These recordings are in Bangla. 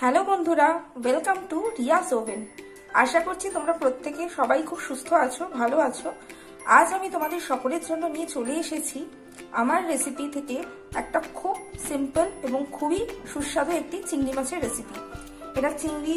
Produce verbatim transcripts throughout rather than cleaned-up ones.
হ্যালো বন্ধুরা, ওয়েলকাম টু রিয়াস ওভেন। আশা করছি তোমরা প্রত্যেকে সবাই খুব সুস্থ আছো, ভালো আছো। আজ আমি তোমাদের সকলের জন্য নিয়ে চলে এসেছি আমার রেসিপি থেকে একটা খুব সিম্পল এবং খুবই সুস্বাদু একটি চিংড়ি মাছের রেসিপি। এটা চিংড়ি,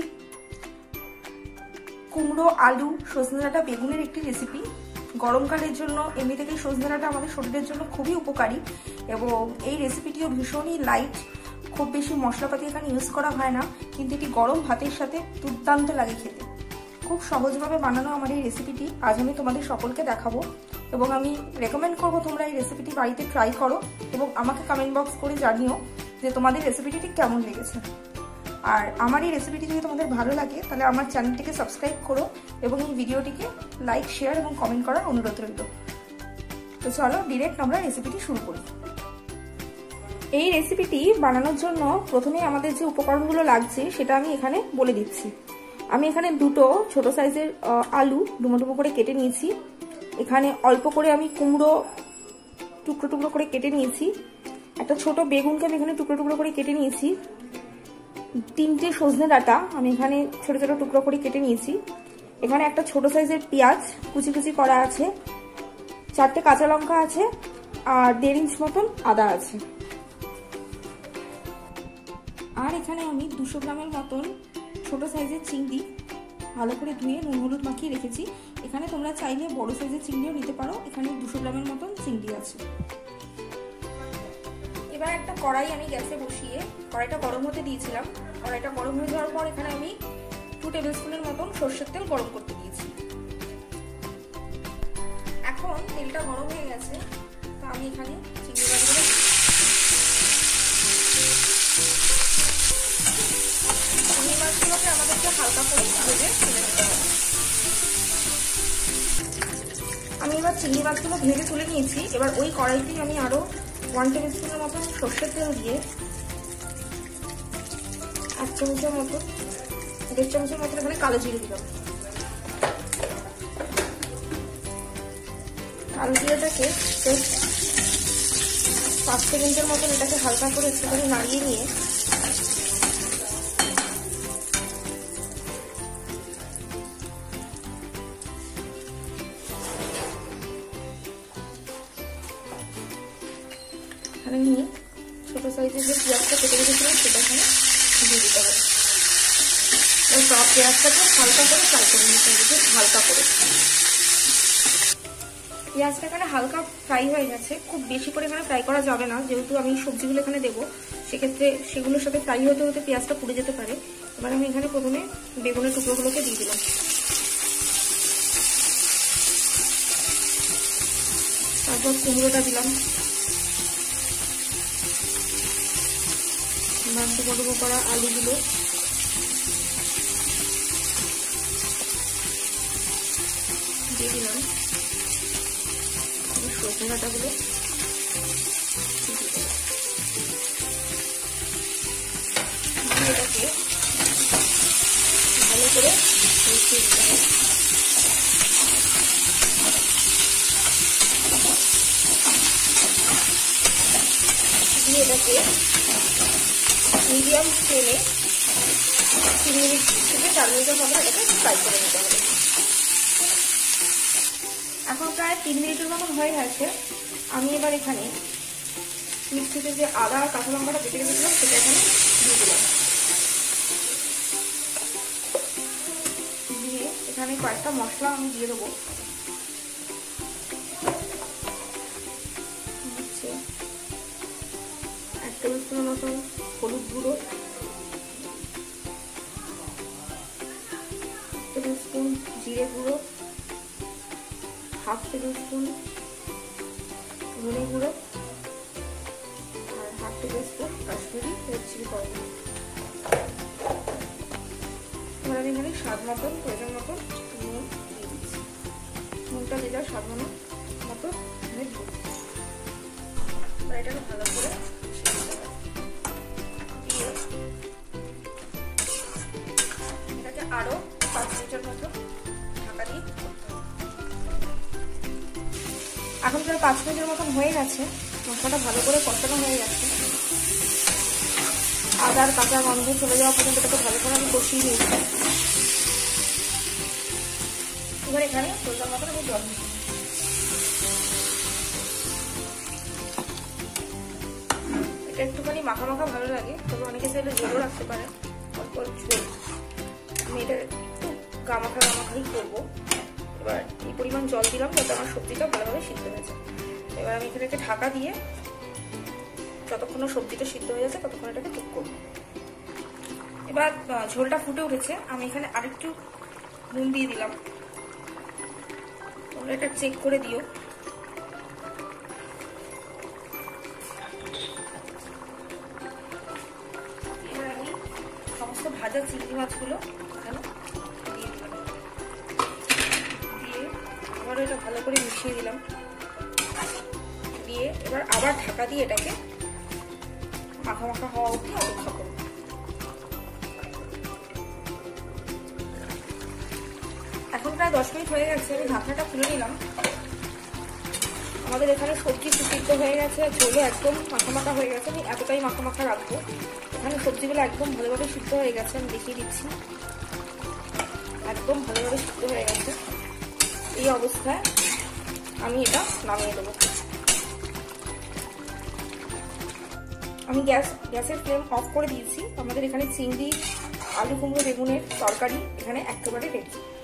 কুমড়ো, আলু, সজনে ডাঁটা, বেগুনের একটি রেসিপি। গরমকালের জন্য এমনি থেকেই সজনে ডাঁটা আমাদের শরীরের জন্য খুবই উপকারী এবং এই রেসিপিটিও ভীষণই লাইট, খুব বেশি মশলাপাতি এখানে ইউজ করা হয় না, কিন্তু এটি গরম ভাতের সাথে দুর্দান্ত লাগে খেতে। খুব সহজভাবে বানানো আমার এই রেসিপিটি আজ আমি তোমাদের সকলকে দেখাবো এবং আমি রেকমেন্ড করবো তোমরা এই রেসিপিটি বাড়িতে ট্রাই করো এবং আমাকে কমেন্ট বক্স করে জানিও যে তোমাদের রেসিপিটি ঠিক কেমন লেগেছে। আর আমার এই রেসিপিটি যদি তোমাদের ভালো লাগে তাহলে আমার চ্যানেলটিকে সাবস্ক্রাইব করো এবং এই ভিডিওটিকে লাইক, শেয়ার এবং কমেন্ট করার অনুরোধ রইল। তো চলো ডিরেক্ট আমরা রেসিপিটি শুরু করি। এই রেসিপিটি বানানোর জন্য প্রথমে আমাদের যে উপকরণগুলো লাগছে সেটা আমি এখানে বলে দিচ্ছি। আমি এখানে দুটো ছোট সাইজের আলু ডুমো ডুমো করে কেটে নিয়েছি। এখানে অল্প করে আমি কুমড়ো টুকরো টুকরো করে কেটে নিয়েছি। একটা ছোট বেগুনকে আমি এখানে টুকরো টুকরো করে কেটে নিয়েছি। তিনটে সজনে ডাঁটা আমি এখানে ছোট ছোট টুকরো করে কেটে নিয়েছি। এখানে একটা ছোট সাইজের পেঁয়াজ কুচি কুচি করা আছে। চারটে কাঁচা লঙ্কা আছে আর দেড় ইঞ্চ মতন আদা আছে। আর এখানে আমি দুশো গ্রামের মতন ছোট সাইজের চিংড়ি ভালো করে ধুয়ে নুন হলুদ মাখিয়ে রেখেছি। এখানে তোমরা চাইলে বড় সাইজের চিংড়িও নিতে পারো। এখানে দুশো গ্রামের মতন চিংড়ি আছে। এবার একটা কড়াই আমি গ্যাসে বসিয়ে কড়াইটা গরম হতে দিয়েছিলাম। কড়াইটা গরম হয়ে যাওয়ার পর এখানে আমি টু টেবিল স্পুনের মতন সর্ষের তেল গরম করতে দিয়েছি। এখন তেলটা গরম হয়ে গেছে, তো আমি এখানে চিংড়ি মাছগুলো চিংড়ি মাছগুলোকে আমাদেরকে হালকা করে ভেজে তুলে নিতে হবে। আমি এবার চিংড়ি মাছগুলো ভেজে তুলে নিয়েছি। এবার ওই কড়াইতেই আমি আরো ওয়ান টেবিল স্পুনের মতন সর্ষের তেল দিয়ে এক চামচের মতো দেড় চামচের মতো এখানে কালো জিরে দিলাম। কালো জিরেটাকে পাঁচ সেকেন্ডের মতন এটাকে হালকা করে একটুখানি নাড়িয়ে নিয়ে এখানে নিয়ে ছোট সাইজের যে পেঁয়াজটা কেটে রেখেছিলাম সেটা এখানে দিয়ে দিতে হবে। সব পেঁয়াজটাকে হালকা করে ফ্রাই করে নিতে হবে, হালকা করে। পেঁয়াজটা এখানে হালকা ফ্রাই হয়ে গেছে। খুব বেশি করে এখানে ফ্রাই করা যাবে না, যেহেতু আমি সবজিগুলো এখানে দেবো, সেক্ষেত্রে সেগুলোর সাথে ফ্রাই হতে হতে পেঁয়াজটা পুড়ে যেতে পারে। এবার আমি এখানে প্রথমে বেগুনের টুকরোগুলোকে দিয়ে দিলাম। তারপর কুমড়োটা দিলাম। ডুবো ডুবো করা আলুগুলো দিয়ে দিলাম। সজনে ডাঁটাগুলো এটাকে ভালো করে মিশিয়ে দিতে হবে। দিয়ে এটাকে মিডিয়াম ফ্লেমে তিন মিনিট থেকে চার মিনিটের মতো এটাকে ফ্রাই করে নিতে হবে। এখন প্রায় তিন মিনিটের মতন হয়ে গেছে। আমি এবার এখানে মিক্সিতে যে আদা আর কাঁচা লঙ্কাটা বেটে রেখেছিলাম সেটা এখানে দিয়ে দিলাম। দিয়ে এখানে কয়েকটা মশলা আমি দিয়ে দেবো। হচ্ছে এক টেবিল স্পুনের মতন হলুদ গুঁড়ো, টেবিল স্পুন জিরে গুঁড়ো, হাফ টেবিল স্পুন ধনে গুঁড়ো আর half tablespoon Kashmiri red chilli powder. এবার আমি এখানে স্বাদ মতন প্রয়োজন মতন নুন দিয়ে দিচ্ছি। নুনটা দিয়ে যাওয়ার স্বাদ মতো মতো এখানে দিয়ে দিচ্ছি। এবার এটাকে ভালো করে দিয়ে এটাকে আরো পাঁচ মিনিটের মতো ঢাকা দিয়ে করতে হবে। এখন প্রায় পাঁচ মিনিটের মতন হয়ে গেছে। মশলাটা ভালো করে কষানো হয়ে গেছে। আদার কাঁচা গন্ধ চলে যাওয়া পর্যন্ত এটাকে ভালো করে আমি কষিয়ে নিয়েছি। এবার এখানে সরষের মতো আমি জল দিচ্ছি। এটা একটুখানি মাখা মাখা ভালো লাগে, তবে অনেকে চাইলে ঝোলও রাখতে পারে, অল্প ঝোল। আমি এটা একটু গামাখা গামাখাই করবো। এবার এই পরিমাণ জল দিলাম যাতে আমার সবজিটা ভালোভাবে সিদ্ধ হয়েছে। এবার আমি এখানে ঢাকা দিয়ে যতক্ষণ সবজিটা সিদ্ধ হয়ে যাচ্ছে ততক্ষণ এটাকে কুক করবো। এবার ঝোলটা ফুটে উঠেছে, আমি এখানে আরেকটু নুন দিয়ে দিলাম। তোমরা এটা চেক করে দিও। এবার আমি সমস্ত ভাজা চিংড়ি মাছগুলো এখানে দিয়ে দিলাম, দিয়ে আবারও এটা ভালো করে মিশিয়ে দিলাম, দিয়ে এবার আবার ঢাকা দিয়ে এটাকে মাখা মাখা হওয়া অবধি অপেক্ষা করব। এখন প্রায় দশ মিনিট হয়ে গেছে, আমি ঢাকনাটা খুলে নিলাম। আমাদের এখানে সবজি সুসিদ্ধ হয়ে গেছে, ঝোলও একদম মাখা মাখা হয়ে গেছে। আমি এতটাই মাখা মাখা রাখবো। এখানে সবজিগুলো একদম ভালোভাবে সিদ্ধ হয়ে গেছে, আমি দেখিয়ে দিচ্ছি, একদম ভালোভাবে সিদ্ধ হয়ে গেছে। এই অবস্থায় আমি এটা নামিয়ে দেবো। আমি গ্যাস গ্যাসের ফ্লেম অফ করে দিয়েছি। আমাদের এখানে চিংড়ি, আলু কুমড়ো, বেগুনের তরকারি এখানে একেবারে রেডি।